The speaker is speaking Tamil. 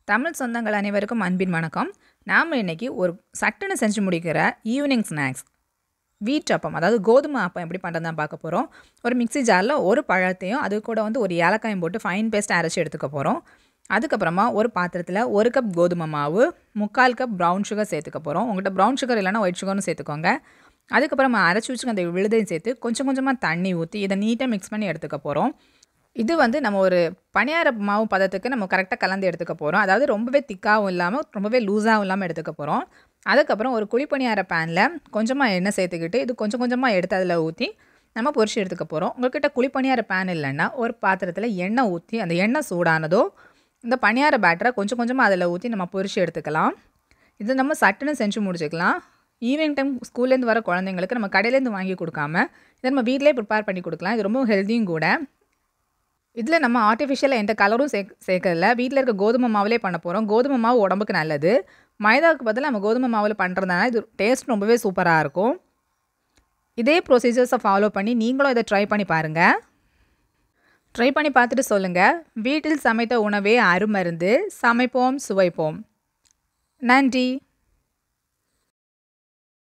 தமிழ் சொந்தங்கள் அனைவருக்கும் அன்பின் வணக்கம். நாம் இன்றைக்கி ஒரு சட்டுன்னு செஞ்சு முடிக்கிற ஈவினிங் ஸ்நாக்ஸ் வீட் அப்பம், அதாவது கோதுமை அப்பம் எப்படி பண்ணுறதுதான் பார்க்க போகிறோம். ஒரு மிக்ஸி ஜாரில் ஒரு பழத்தையும் அது கூட ஒரு ஏலக்காயும் போட்டு ஃபைன் பேஸ்ட் அரைச்சி எடுத்துக்க போகிறோம். அதுக்கப்புறமா ஒரு பாத்திரத்தில் 1 கப் கோதுமை மாவு, 3/4 கப் ப்ரௌன் சுகர் சேர்த்துக்க போகிறோம். உங்கள்கிட்ட ப்ரௌன் சுகர் இல்லைனா ஒயிட் சுகர்னு சேர்த்துக்கோங்க. அதுக்கப்புறமா அரைச்சி வச்சுக்க அந்த விழுதையும் சேர்த்து கொஞ்சம் கொஞ்சமாக தண்ணி ஊற்றி இதை நீட்டாக மிக்ஸ் பண்ணி எடுத்துக்க போகிறோம். இது நம்ம ஒரு பனியார மாவு பதத்துக்கு நம்ம கரெக்டாக கலந்து எடுத்துக்க போகிறோம். அதாவது ரொம்பவே திக்காகவும் இல்லாமல் ரொம்பவே லூஸாகவும் இல்லாமல் எடுத்துக்க போகிறோம். அதுக்கப்புறம் ஒரு குழி பனியார பேனில் கொஞ்சமாக எண்ணெய் சேர்த்துக்கிட்டு இது கொஞ்சம் கொஞ்சமாக எடுத்து அதில் ஊற்றி நம்ம பொரிச்சு எடுத்துக்க போகிறோம். உங்கள்கிட்ட குழி பனியார பேன் இல்லைன்னா ஒரு பாத்திரத்தில் எண்ணெய் ஊற்றி அந்த எண்ணெய் சூடானதோ இந்த பனியார பேட்டரை கொஞ்சம் கொஞ்சமாக அதில் ஊற்றி நம்ம பொரிச்சு எடுத்துக்கலாம். இது நம்ம சட்டுன்னு செஞ்சு முடிச்சுக்கலாம். ஈவினிங் டைம் ஸ்கூல்லேருந்து வர குழந்தைங்களுக்கு நம்ம கடையிலேருந்து வாங்கி கொடுக்காம இதை நம்ம வீட்டிலே ப்ரிப்பேர் பண்ணி கொடுக்கலாம். இது ரொம்ப ஹெல்த்தியும் கூட. இதில் நம்ம ஆர்டிஃபிஷியலாக எந்த கலரும் சேர்க்கறதில்ல. வீட்டில் இருக்க கோதுமை மாவுலே பண்ண போகிறோம். கோதுமை மாவு உடம்புக்கு நல்லது. மைதாவுக்கு பதிலாக நம்ம கோதுமை மாவில் பண்ணுறதுனால இது டேஸ்ட் ரொம்பவே சூப்பராக இருக்கும். இதே ப்ரொசீஜர்ஸை ஃபாலோ பண்ணி நீங்களும் இதை ட்ரை பண்ணி பாருங்கள். ட்ரை பண்ணி பார்த்துட்டு சொல்லுங்கள். வீட்டில் சமைத்த உணவே அருமருந்து. சமைப்போம், சுவைப்போம். நன்றி.